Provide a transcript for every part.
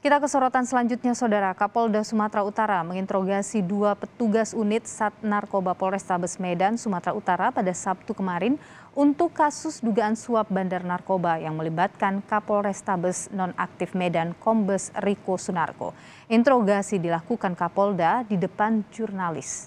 Kita ke sorotan selanjutnya, Saudara. Kapolda Sumatera Utara menginterogasi 2 petugas unit Sat Narkoba Polrestabes Medan, Sumatera Utara pada Sabtu kemarin untuk kasus dugaan suap bandar narkoba yang melibatkan Kapolrestabes Nonaktif Medan, Kombes Riko Sunarko. Interogasi dilakukan Kapolda di depan jurnalis.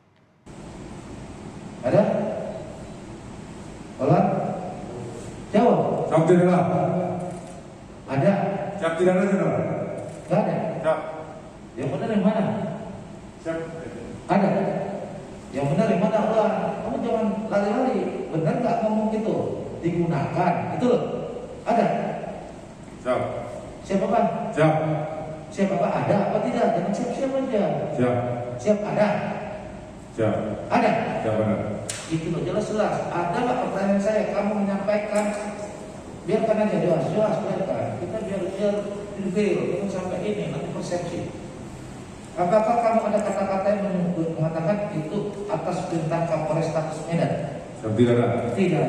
Ada? Olah? Jawab. Siap tidak? Ada? Siap tidak ada? Nggak ada? Siap. Yang benar yang mana? Siap. Ada? Yang benar yang mana? Ulah, kamu jangan lari-lari. Benar nggak ngomong gitu? Digunakan, itu loh. Ada? Siap. Siap apa? Siap. Siap apa? Ada apa tidak? Jangan siap-siap aja. Siap. Siap ada? Siap. Ada? Siap benar. Itu loh, jelas-jelas. Ada nggak pertanyaan saya? Kamu menyampaikan, biarkan aja, jelas, biarkan. Kita biar reveal, jangan sampai ini, nanti persepsi. Apakah kamu ada kata-kata yang mengatakan itu atas perintah Kapolrestabes Medan? Siap tidak ada? Tidak.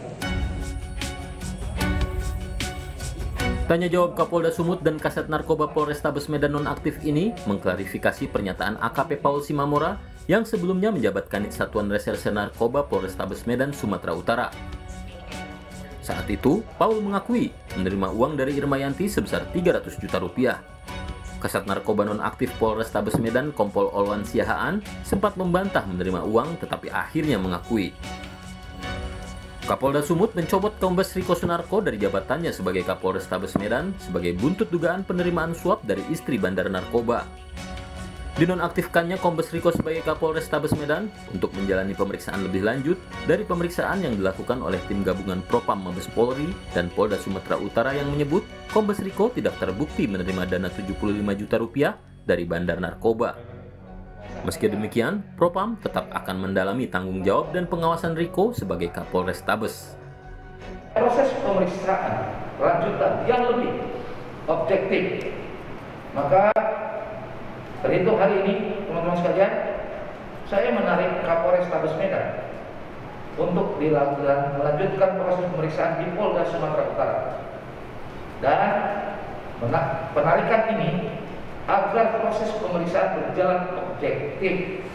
Tanya jawab Kapolda Sumut dan Kasat Narkoba Polrestabes Medan Nonaktif ini mengklarifikasi pernyataan AKP Paul Simamora yang sebelumnya menjabat Kanit Satuan Reserse Narkoba Polrestabes Medan, Sumatera Utara. Saat itu, Paul mengakui menerima uang dari Irmayanti sebesar 300 juta rupiah. Kasat Narkoba Nonaktif Polrestabes Medan, Kompol Olwan Siahaan, sempat membantah menerima uang tetapi akhirnya mengakui. Kapolda Sumut mencopot Kombes Riko Sunarko dari jabatannya sebagai Kapolrestabes Medan sebagai buntut dugaan penerimaan suap dari istri bandar narkoba. Dinonaktifkannya Kombes Riko sebagai Kapolrestabes Medan untuk menjalani pemeriksaan lebih lanjut dari pemeriksaan yang dilakukan oleh tim gabungan Propam Mabes Polri dan Polda Sumatera Utara yang menyebut Kombes Riko tidak terbukti menerima dana 75 juta rupiah dari bandar narkoba. Meski demikian, Propam tetap akan mendalami tanggung jawab dan pengawasan Riko sebagai Kapolrestabes. Proses pemeriksaan lanjutan yang lebih objektif, maka terhitung hari ini, teman-teman sekalian, saya menarik Kapolrestabes Medan untuk melanjutkan proses pemeriksaan di Polda Sumatera Utara. Dan penarikan ini agar proses pemeriksaan berjalan objektif.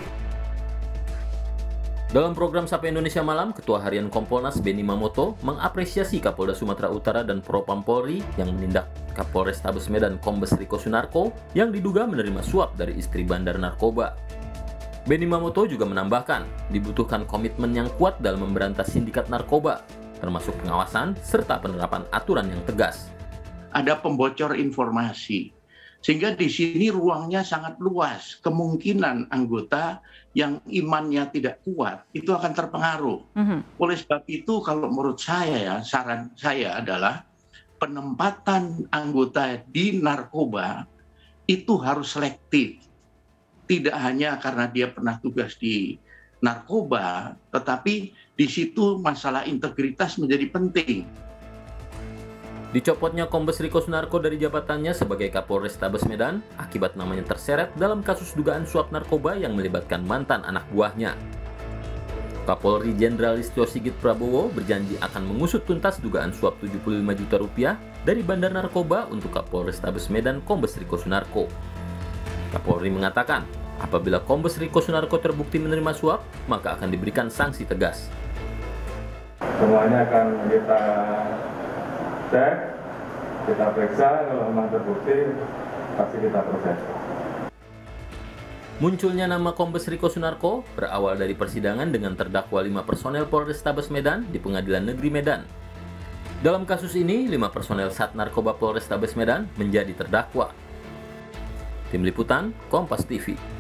Dalam program Sapa Indonesia Malam, Ketua Harian Kompolnas Benny Mamoto mengapresiasi Kapolda Sumatera Utara dan Propam Polri yang menindak Kapolrestabes Medan Kombes Riko Sunarko yang diduga menerima suap dari istri bandar narkoba. Benny Mamoto juga menambahkan, dibutuhkan komitmen yang kuat dalam memberantas sindikat narkoba, termasuk pengawasan serta penerapan aturan yang tegas. Ada pembocor informasi, sehingga di sini ruangnya sangat luas. Kemungkinan anggota yang imannya tidak kuat itu akan terpengaruh. Oleh sebab itu, kalau menurut saya ya, saran saya adalah penempatan anggota di narkoba itu harus selektif. Tidak hanya karena dia pernah tugas di narkoba, tetapi di situ masalah integritas menjadi penting. Dicopotnya Kombes Riko Sunarko dari jabatannya sebagai Kapolrestabes Medan akibat namanya terseret dalam kasus dugaan suap narkoba yang melibatkan mantan anak buahnya. Kapolri Jenderal Listio Sigit Prabowo berjanji akan mengusut tuntas dugaan suap 75 juta rupiah dari bandar narkoba untuk Kapolrestabes Medan Kombes Riko Sunarko. Kapolri mengatakan, apabila Kombes Riko Sunarko terbukti menerima suap, maka akan diberikan sanksi tegas. Semuanya akan kita cek, kita periksa, kalau memang terbukti pasti kita proses. Munculnya nama Kombes Riko Sunarko berawal dari persidangan dengan terdakwa 5 personel Polrestabes Medan di Pengadilan Negeri Medan. Dalam kasus ini, 5 personel Sat Narkoba Polrestabes Medan menjadi terdakwa. Tim Liputan, Kompas TV.